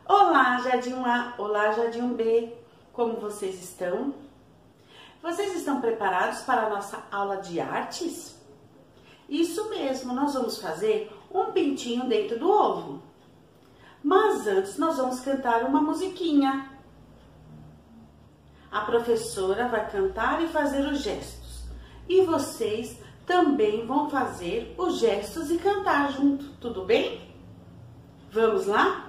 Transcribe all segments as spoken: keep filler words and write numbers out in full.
Olá, Jardim A, olá, Jardim B, como vocês estão? Vocês estão preparados para a nossa aula de artes? Isso mesmo, nós vamos fazer um pintinho dentro do ovo. Mas antes nós vamos cantar uma musiquinha. A professora vai cantar e fazer os gestos. E vocês também vão fazer os gestos e cantar junto, tudo bem? Vamos lá?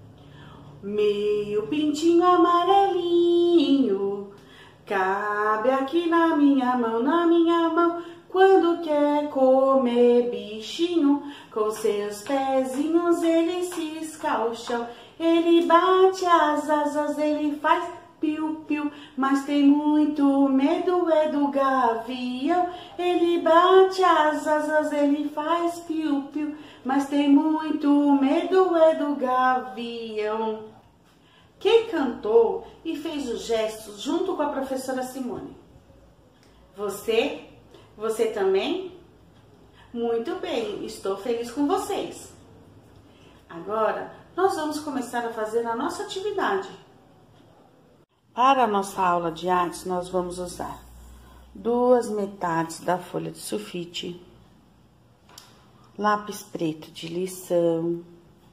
Meu pintinho amarelinho cabe aqui na minha mão, na minha mão. Quando quer comer bichinho, com seus pezinhos ele cisca o chão. Ele bate as asas, ele faz piu-piu, mas tem muito medo é do gavião. Ele bate as asas, ele faz piu-piu, mas tem muito medo é do gavião. Quem cantou e fez os gestos junto com a professora Simone? Você? Você também? Muito bem, estou feliz com vocês. Agora, nós vamos começar a fazer a nossa atividade. Para a nossa aula de artes, nós vamos usar duas metades da folha de sulfite, lápis preto de lição,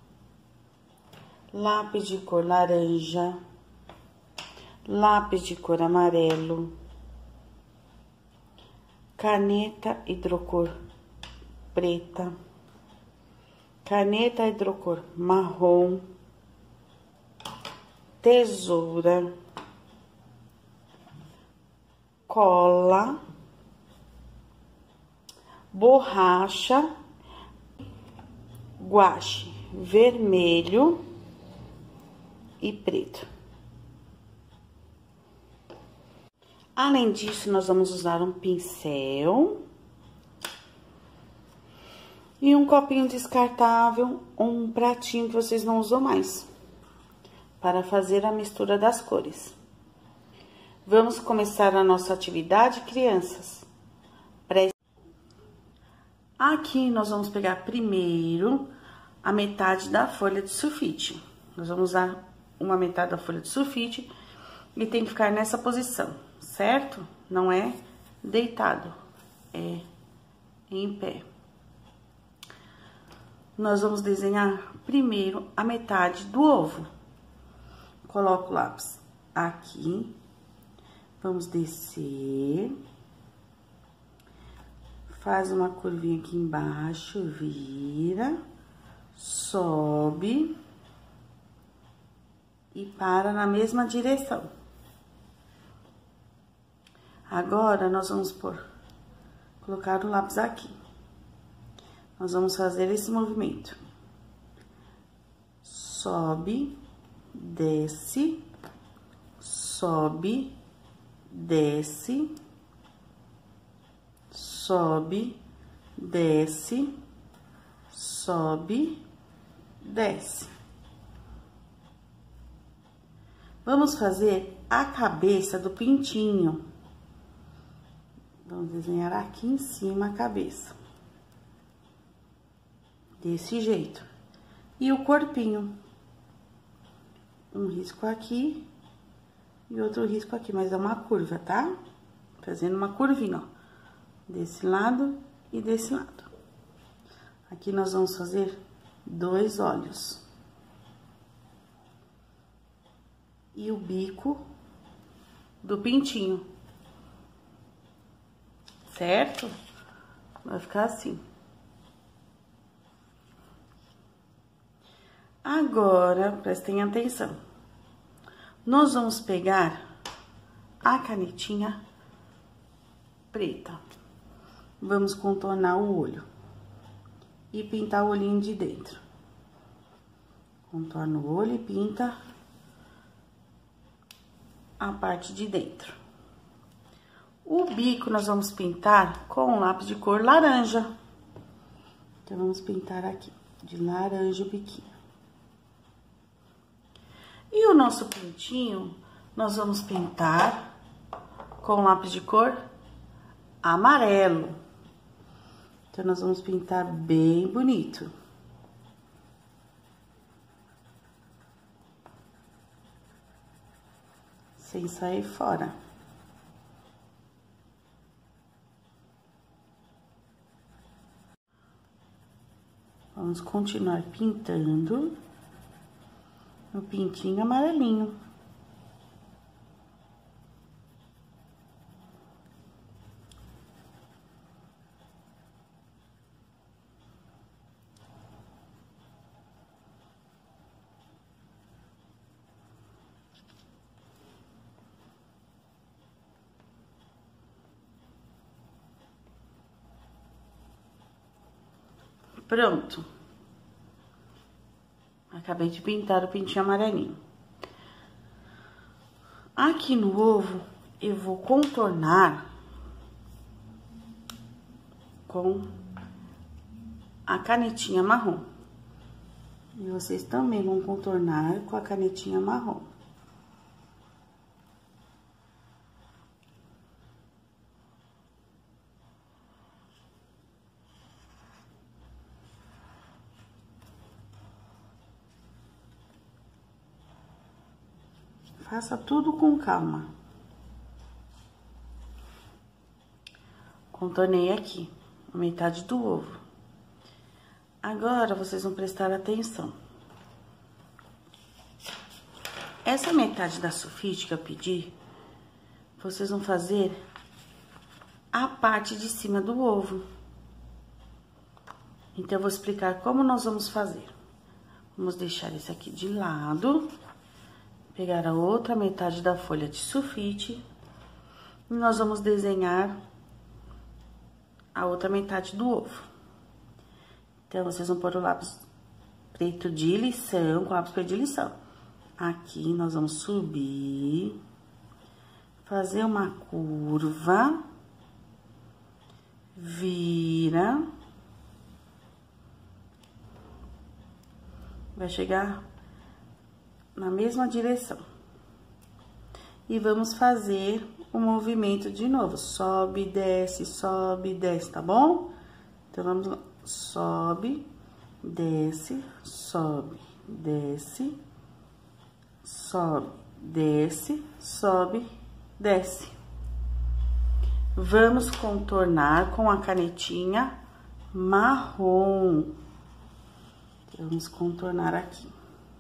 lápis de cor laranja, lápis de cor amarelo, caneta hidrocor preta, caneta hidrocor marrom, tesoura, cola, borracha, guache vermelho e preto. Além disso, nós vamos usar um pincel e um copinho descartável ou um pratinho que vocês não usam mais para fazer a mistura das cores. Vamos começar a nossa atividade, crianças. Aqui nós vamos pegar primeiro a metade da folha de sulfite. Nós vamos usar uma metade da folha de sulfite e tem que ficar nessa posição, certo? Não é deitado, é em pé. Nós vamos desenhar primeiro a metade do ovo. Coloco o lápis aqui, vamos descer, faz uma curvinha aqui embaixo, vira, sobe e para na mesma direção. Agora, nós vamos pôr, colocar o lápis aqui. Nós vamos fazer esse movimento. Sobe, desce, sobe, desce, sobe, desce, sobe, desce. Vamos fazer a cabeça do pintinho. Vamos desenhar aqui em cima a cabeça. Desse jeito. E o corpinho. Um risco aqui e outro risco aqui, mas é uma curva, tá? Fazendo uma curvinha, ó. Desse lado e desse lado. Aqui nós vamos fazer dois olhos. E o bico do pintinho. Certo? Vai ficar assim. Agora, prestem atenção. Nós vamos pegar a canetinha preta. Vamos contornar o olho. E pintar o olhinho de dentro. Contorna o olho e pinta a parte de dentro. O bico nós vamos pintar com um lápis de cor laranja. Então, vamos pintar aqui, de laranja o biquinho. E o nosso pintinho, nós vamos pintar com lápis de cor amarelo. Então, nós vamos pintar bem bonito. sem sair fora. Vamos continuar pintando o pintinho amarelinho. Pronto. Acabei de pintar o pintinho amarelinho. Aqui no ovo, eu vou contornar com a canetinha marrom. E vocês também vão contornar com a canetinha marrom. Faça tudo com calma. Contornei aqui, a metade do ovo. Agora, vocês vão prestar atenção. Essa metade da sulfite que eu pedi, vocês vão fazer a parte de cima do ovo. Então, eu vou explicar como nós vamos fazer. Vamos deixar esse aqui de lado. Pegar a outra metade da folha de sulfite e nós vamos desenhar a outra metade do ovo. Então, vocês vão pôr o lápis preto de lição, com lápis preto de lição. Aqui, nós vamos subir, fazer uma curva, vira, vai chegar na mesma direção. E vamos fazer o movimento de novo. Sobe, desce, sobe, desce, tá bom? Então, vamos lá. Sobe, desce, sobe, desce, sobe, desce, sobe, desce. Vamos contornar com a canetinha marrom. Vamos contornar aqui.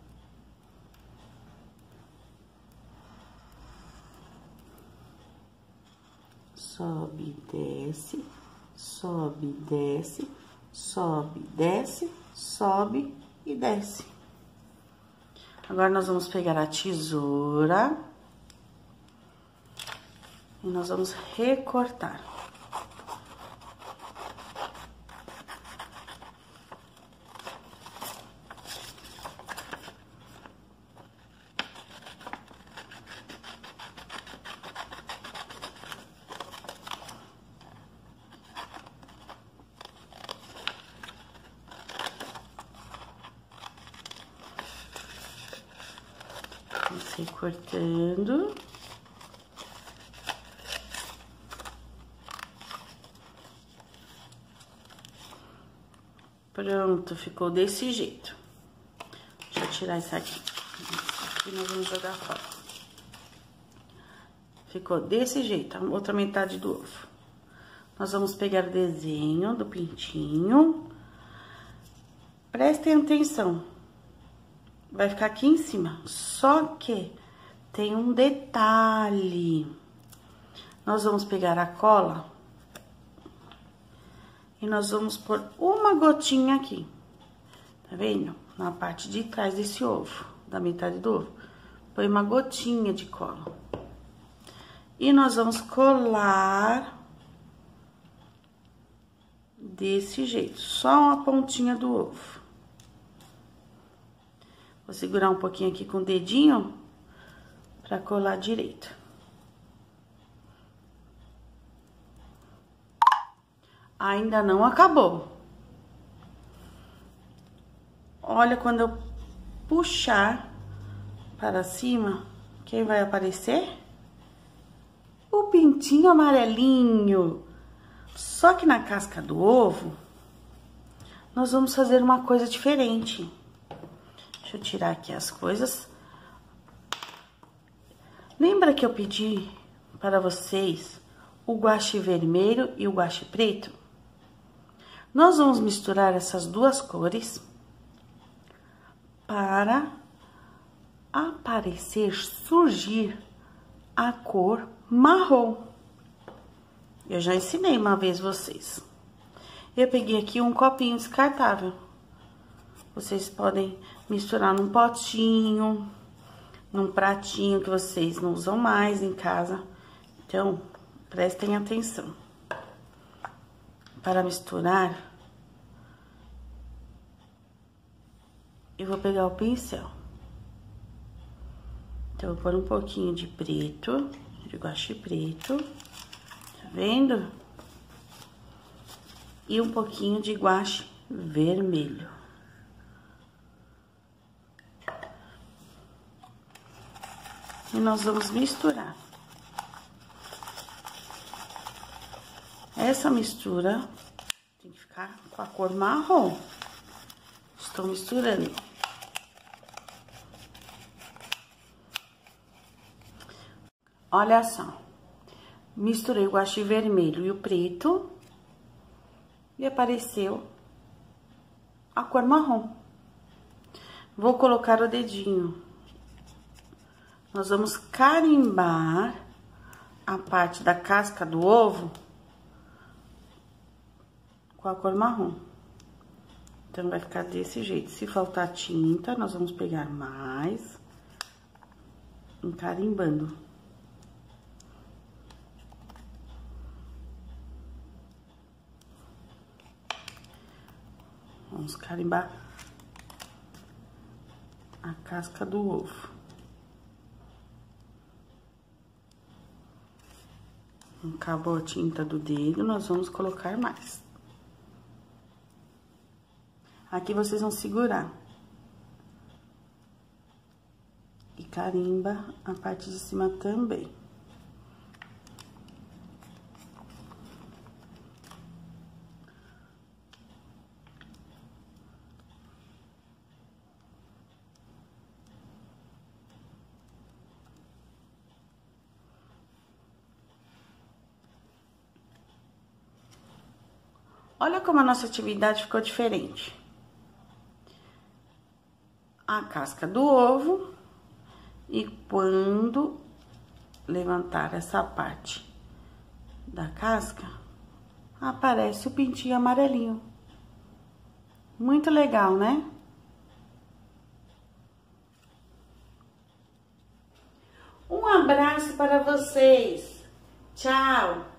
Sobe, desce, sobe, desce, sobe, desce, sobe e desce. Agora, nós vamos pegar a tesoura e nós vamos recortar. Cortando. Pronto, ficou desse jeito. Deixa eu tirar isso aqui. Isso aqui nós vamos jogar fora. Ficou desse jeito, a outra metade do ovo. Nós vamos pegar o desenho do pintinho. Prestem atenção. Vai ficar aqui em cima, só que tem um detalhe. Nós vamos pegar a cola e nós vamos pôr uma gotinha aqui, tá vendo? Na parte de trás desse ovo, da metade do ovo. Põe uma gotinha de cola. E nós vamos colar desse jeito, só uma pontinha do ovo. Vou segurar um pouquinho aqui com o dedinho pra colar direito. Ainda não acabou. Olha, quando eu puxar para cima, quem vai aparecer? O pintinho amarelinho. Só que na casca do ovo, nós vamos fazer uma coisa diferente. Deixa eu tirar aqui as coisas. Lembra que eu pedi para vocês o guache vermelho e o guache preto? Nós vamos misturar essas duas cores para aparecer, surgir a cor marrom. Eu já ensinei uma vez vocês. Eu peguei aqui um copinho descartável. Vocês podem misturar num potinho, num pratinho que vocês não usam mais em casa. Então, prestem atenção. Para misturar, eu vou pegar o pincel. Então, eu vou pôr um pouquinho de preto, de guache preto, tá vendo? E um pouquinho de guache vermelho. E nós vamos misturar. Essa mistura tem que ficar com a cor marrom. Estou misturando. Olha só. Misturei o guache vermelho e o preto. E apareceu a cor marrom. Vou colocar o dedinho. Nós vamos carimbar a parte da casca do ovo com a cor marrom. Então, vai ficar desse jeito. Se faltar tinta, nós vamos pegar mais, encarimbando. Vamos carimbar a casca do ovo. Acabou a tinta do dedo, nós vamos colocar mais. Aqui vocês vão segurar. E carimba a parte de cima também. Olha como a nossa atividade ficou diferente. A casca do ovo, e quando levantar essa parte da casca, aparece o pintinho amarelinho. Muito legal, né? Um abraço para vocês. Tchau!